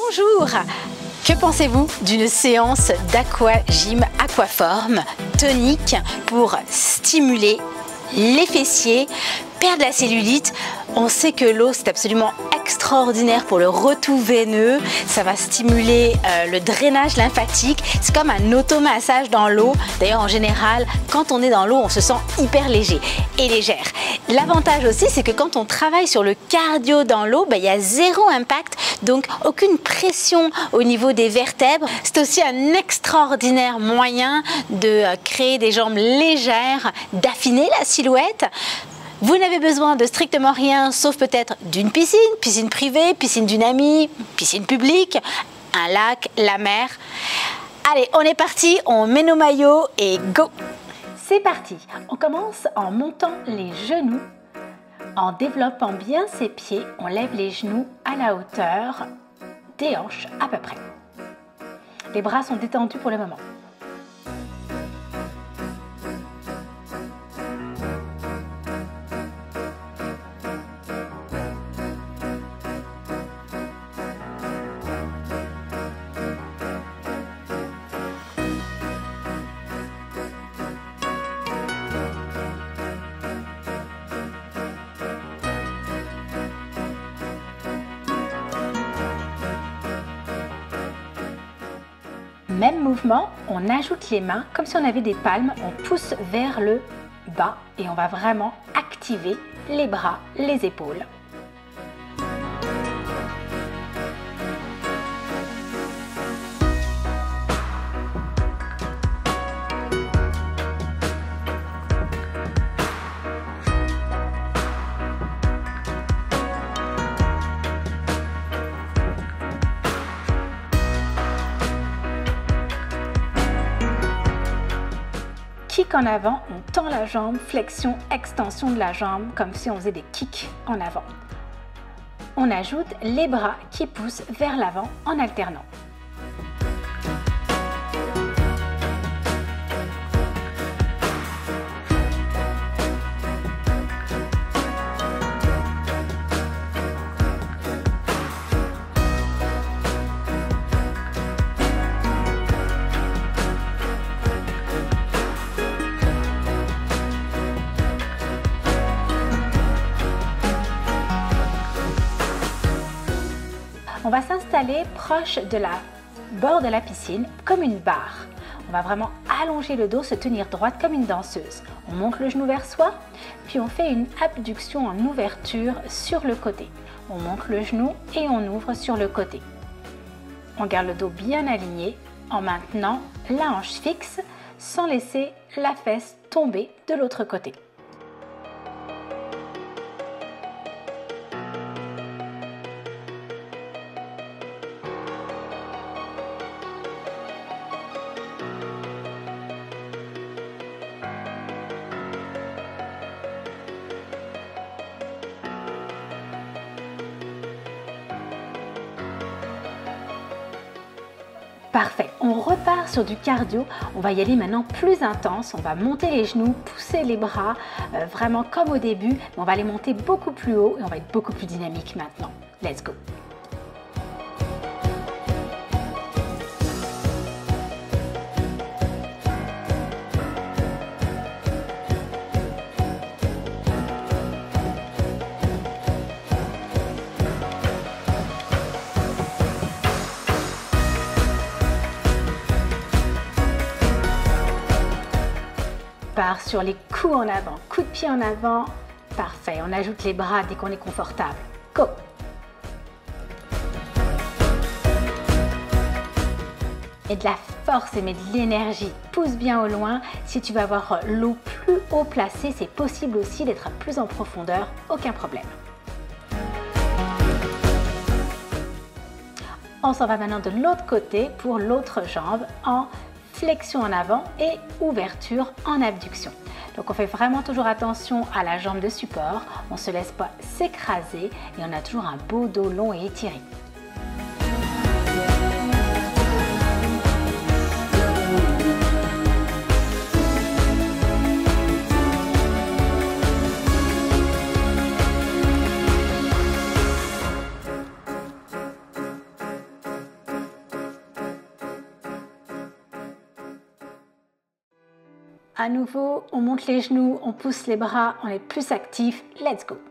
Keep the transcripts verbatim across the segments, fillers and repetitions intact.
Bonjour! Que pensez-vous d'une séance d'aquagym aquaform tonique pour stimuler les fessiers, perdre la cellulite? On sait que l'eau c'est absolument extraordinaire pour le retour veineux, ça va stimuler euh, le drainage lymphatique, c'est comme un automassage dans l'eau. D'ailleurs en général quand on est dans l'eau on se sent hyper léger et légère. L'avantage aussi c'est que quand on travaille sur le cardio dans l'eau, ben, il y a zéro impact, donc aucune pression au niveau des vertèbres. C'est aussi un extraordinaire moyen de euh, créer des jambes légères, d'affiner la silhouette. Vous n'avez besoin de strictement rien, sauf peut-être d'une piscine, piscine privée, piscine d'une amie, piscine publique, un lac, la mer. Allez, on est parti, on met nos maillots et go! C'est parti! On commence en montant les genoux, en développant bien ses pieds, on lève les genoux à la hauteur des hanches à peu près. Les bras sont détendus pour le moment. Même mouvement, on ajoute les mains comme si on avait des palmes, on pousse vers le bas et on va vraiment activer les bras, les épaules. Kick en avant, on tend la jambe, flexion, extension de la jambe, comme si on faisait des kicks en avant. On ajoute les bras qui poussent vers l'avant en alternant. On va s'installer proche de la bord de la piscine comme une barre. On va vraiment allonger le dos, se tenir droite comme une danseuse. On monte le genou vers soi, puis on fait une abduction en ouverture sur le côté. On monte le genou et on ouvre sur le côté. On garde le dos bien aligné en maintenant la hanche fixe sans laisser la fesse tomber de l'autre côté. Parfait, on repart sur du cardio, on va y aller maintenant plus intense, on va monter les genoux, pousser les bras, euh, vraiment comme au début, mais on va les monter beaucoup plus haut et on va être beaucoup plus dynamique maintenant. Let's go! Part sur les coups en avant, coups de pied en avant, parfait, on ajoute les bras dès qu'on est confortable, go! Et de la force et mais de l'énergie, pousse bien au loin, si tu vas avoir l'eau plus haut placée, c'est possible aussi d'être plus en profondeur, aucun problème. On s'en va maintenant de l'autre côté pour l'autre jambe en flexion en avant et ouverture en abduction. Donc on fait vraiment toujours attention à la jambe de support, on ne se laisse pas s'écraser et on a toujours un beau dos long et étiré. À nouveau, on monte les genoux, on pousse les bras, on est plus actif. Let's go!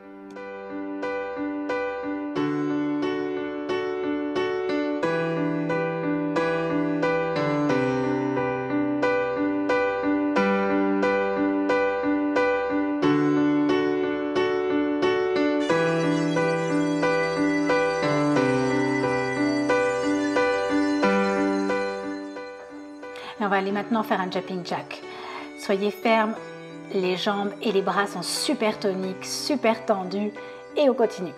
Et on va aller maintenant faire un jumping jack. Soyez ferme, les jambes et les bras sont super toniques, super tendus et on continue.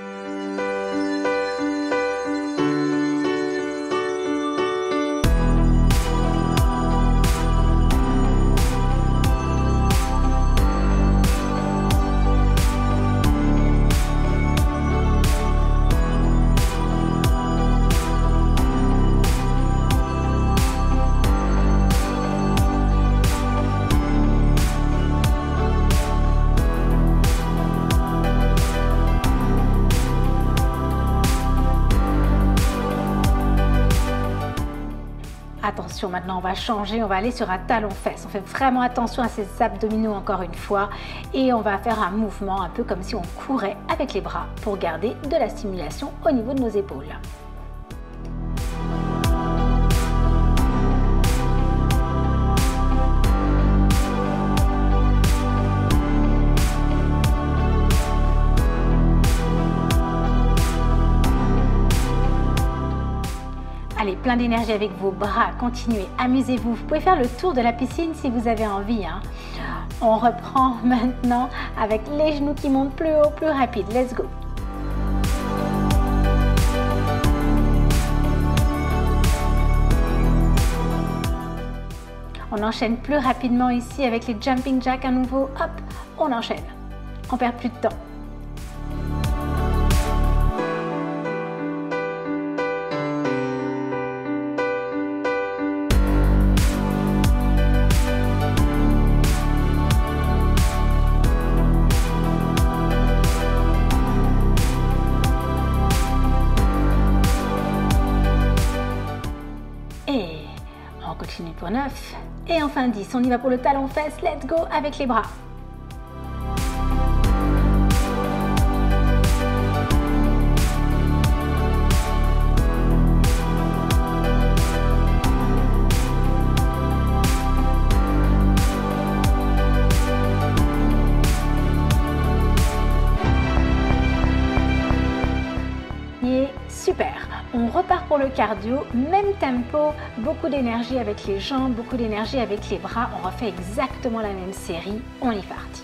Attention, maintenant on va changer, on va aller sur un talon-fesse. On fait vraiment attention à ces abdominaux encore une fois et on va faire un mouvement un peu comme si on courait avec les bras pour garder de la stimulation au niveau de nos épaules. Allez, plein d'énergie avec vos bras, continuez, amusez-vous. Vous pouvez faire le tour de la piscine si vous avez envie, hein. On reprend maintenant avec les genoux qui montent plus haut, plus rapide. Let's go! On enchaîne plus rapidement ici avec les jumping jacks à nouveau. Hop, on enchaîne. On perd plus de temps. Et on continue pour neuf. Et enfin dix. On y va pour le talon-fesse. Let's go avec les bras. Et super. On repart pour le cardio, même tempo, beaucoup d'énergie avec les jambes, beaucoup d'énergie avec les bras. On refait exactement la même série. On est parti.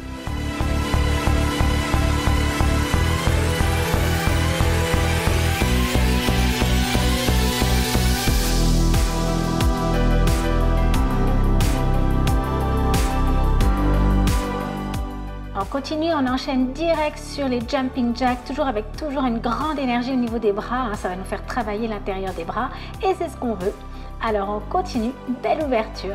On continue, on enchaîne direct sur les jumping jacks, toujours avec toujours une grande énergie au niveau des bras, hein, ça va nous faire travailler l'intérieur des bras et c'est ce qu'on veut. Alors on continue, belle ouverture.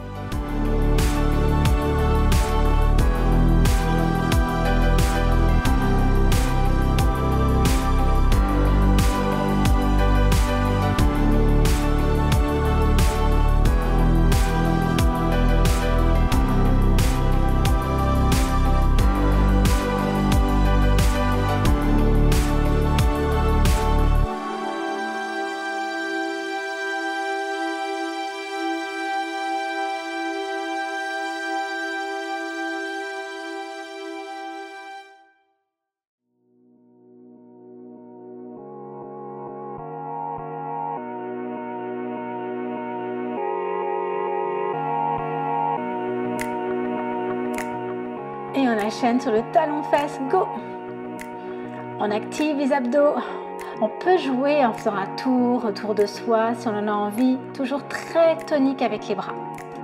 Et on enchaîne sur le talon-fesse, go! On active les abdos. On peut jouer en faisant un tour autour de soi si on en a envie, toujours très tonique avec les bras.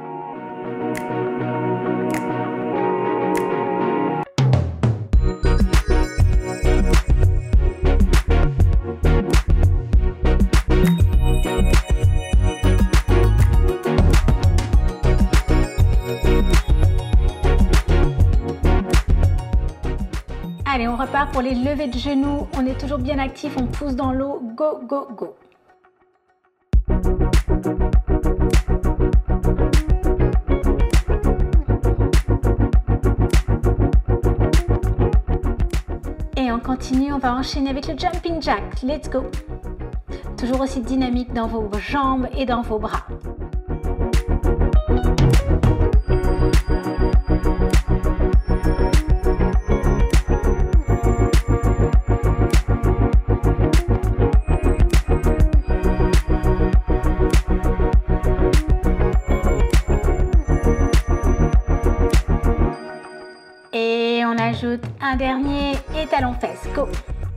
Allez, on repart pour les levées de genoux. On est toujours bien actif, on pousse dans l'eau. Go, go, go. Et on continue, on va enchaîner avec le jumping jack. Let's go. Toujours aussi dynamique dans vos jambes et dans vos bras. Et on ajoute un dernier et talons-fesses. Go!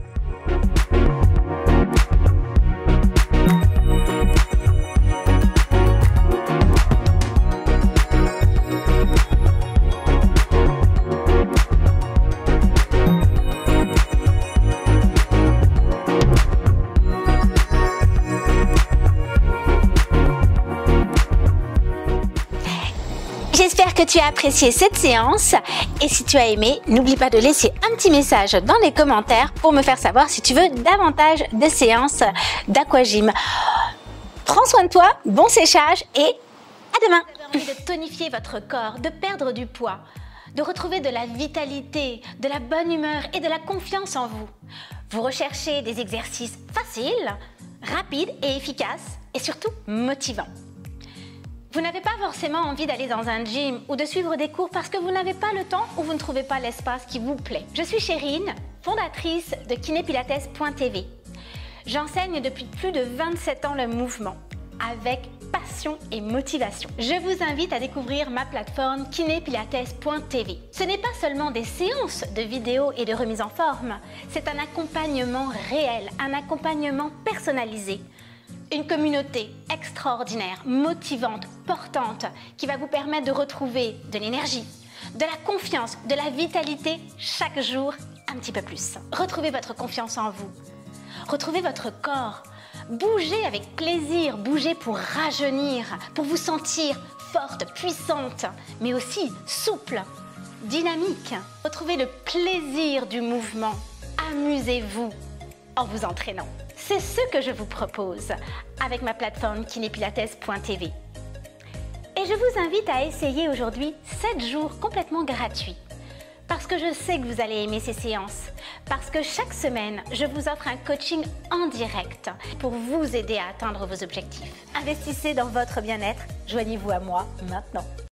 J'espère que tu as apprécié cette séance et si tu as aimé, n'oublie pas de laisser un petit message dans les commentaires pour me faire savoir si tu veux davantage de séances d'aquagym. Prends soin de toi, bon séchage et à demain. Vous avez envie de tonifier votre corps, de perdre du poids, de retrouver de la vitalité, de la bonne humeur et de la confiance en vous. Vous recherchez des exercices faciles, rapides et efficaces et surtout motivants. Vous n'avez pas forcément envie d'aller dans un gym ou de suivre des cours parce que vous n'avez pas le temps ou vous ne trouvez pas l'espace qui vous plaît. Je suis Chérine, fondatrice de kiné pilates point t v. J'enseigne depuis plus de vingt-sept ans le mouvement avec passion et motivation. Je vous invite à découvrir ma plateforme kiné pilates point t v. Ce n'est pas seulement des séances de vidéos et de remise en forme, c'est un accompagnement réel, un accompagnement personnalisé. Une communauté extraordinaire, motivante, portante, qui va vous permettre de retrouver de l'énergie, de la confiance, de la vitalité chaque jour un petit peu plus. Retrouvez votre confiance en vous, retrouvez votre corps, bougez avec plaisir, bougez pour rajeunir, pour vous sentir forte, puissante, mais aussi souple, dynamique. Retrouvez le plaisir du mouvement, amusez-vous en vous entraînant. C'est ce que je vous propose avec ma plateforme kiné pilates point t v. Et je vous invite à essayer aujourd'hui sept jours complètement gratuits. Parce que je sais que vous allez aimer ces séances. Parce que chaque semaine, je vous offre un coaching en direct pour vous aider à atteindre vos objectifs. Investissez dans votre bien-être. Joignez-vous à moi maintenant.